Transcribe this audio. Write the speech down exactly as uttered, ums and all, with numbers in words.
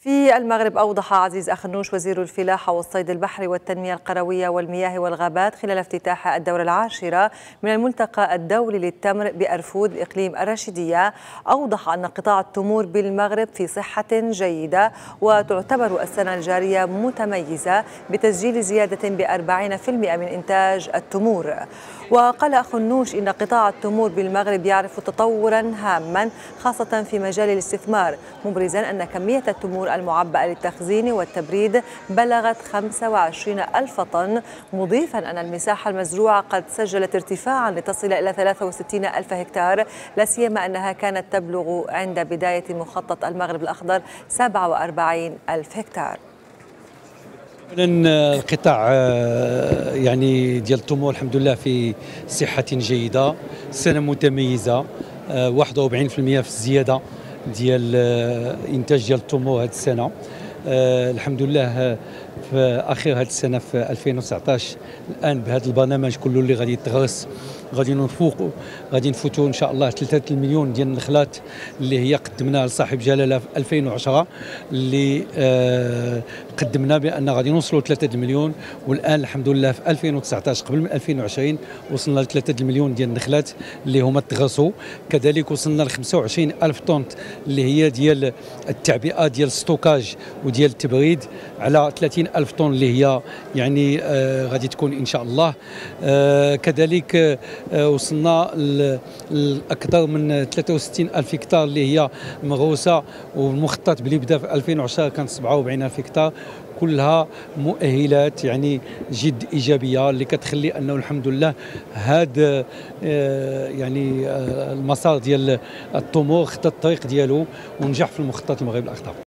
في المغرب أوضح عزيز أخنوش وزير الفلاحة والصيد البحري والتنمية القروية والمياه والغابات خلال افتتاح الدورة العاشرة من الملتقى الدولي للتمر بأرفود إقليم الرشيدية، أوضح أن قطاع التمور بالمغرب في صحة جيدة وتعتبر السنة الجارية متميزة بتسجيل زيادة بأربعين بالمئة من إنتاج التمور. وقال أخنوش إن قطاع التمور بالمغرب يعرف تطورا هاما خاصة في مجال الاستثمار، مبرزا أن كمية التمور المعبأة للتخزين والتبريد بلغت خمسة وعشرين ألف طن، مضيفا أن المساحة المزروعة قد سجلت ارتفاعا لتصل إلى ثلاثة وستين ألف هكتار، لا سيما أنها كانت تبلغ عند بداية مخطط المغرب الأخضر سبعة وأربعين ألف هكتار. القطاع يعني ديال التمور الحمد لله في صحة جيدة، سنة متميزة، واحد وأربعين بالمئة في الزيادة ديال انتاج ديال التمور هذه السنة. آه الحمد لله في اخر هذه السنه في ألفين وتسعطاش الان بهذا البرنامج كله اللي غادي يتغرس غادي نفوقوا غادي نفوتوا ان شاء الله ثلاثة المليون ديال النخلات اللي هي قدمناها لصاحب جلاله في ألفين وعشرة، اللي آه قدمنا بان غادي نوصلوا ثلاثة المليون، والان الحمد لله في ألفين وتسعطاش قبل من ألفين وعشرين وصلنا ل ثلاثة المليون ديال النخلات اللي هما تغرسوا. كذلك وصلنا ل خمسة وعشرين ألف طن اللي هي ديال التعبئه ديال الستوكاج وديال التبريد على ثلاثين ألف طن اللي هي يعني آه غادي تكون ان شاء الله. آه كذلك آه وصلنا لاكثر من ثلاثة وستين ألف هكتار اللي هي مغروسه، والمخطط اللي بدا في ألفين وعشرة كان سبعة وأربعين ألف هكتار، كلها مؤهلات يعني جد ايجابيه اللي كتخلي انه الحمد لله هذا آه يعني آه المسار ديال التمور خدا الطريق ديالو ونجح في المخطط المغرب الاخضر.